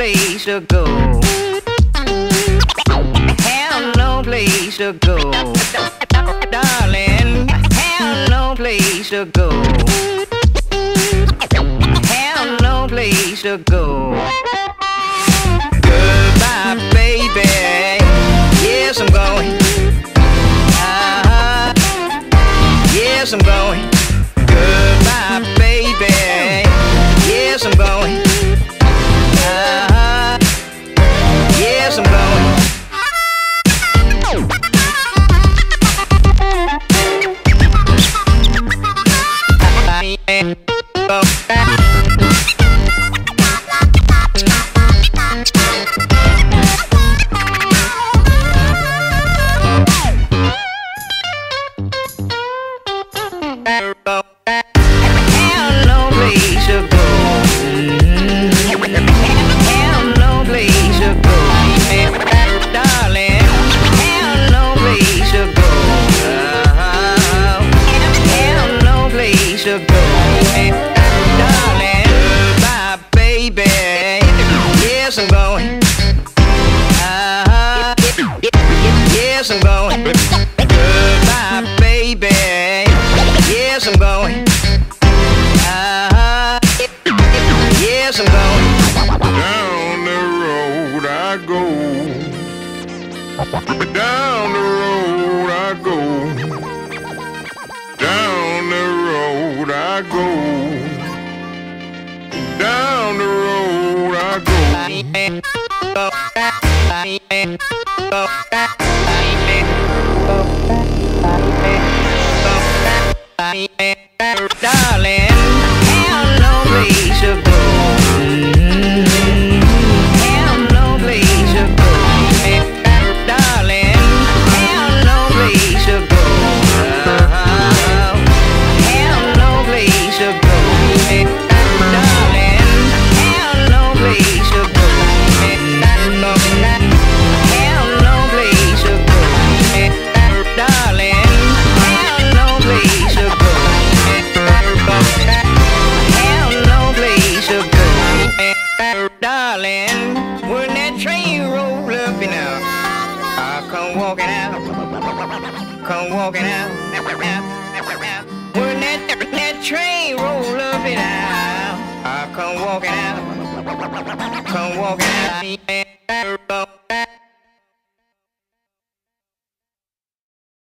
place to go. Have no place to go. Darling, have no place to go. Have no place to go. Goodbye, baby. Yes, I'm going. Yes, I'm going. Goodbye, baby. Yes, I'm going. Yes, I'm going. Have no place to go. Have no place to go. Darling, have no place to go. Have no place to go. Darling, bye, baby. Yes, I'm going. Yes, I'm going. Goodbye, baby. Yes, I'm going. Yes, I'm going. Down the road I go. Down the road I go. Down the road I go. Down the road I go. Darling, have no place to go. Have no place to go. Darling, have no place to go. Have no place to go. Darling, have no place to go. Have no place to go. Darling, have no place to go. Have no place to go. Darling, when that train roll up and out, I come walking out. Come walking out. When that train roll up and out, I come walking out. Come walking out.